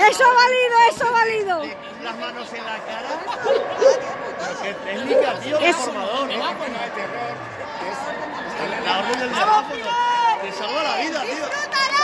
Eso ha valido, eso ha valido. Las manos en la cara. Pero qué técnica, tío, qué formador, ¿no? La orden del megáfono. Te salva la vida, tío.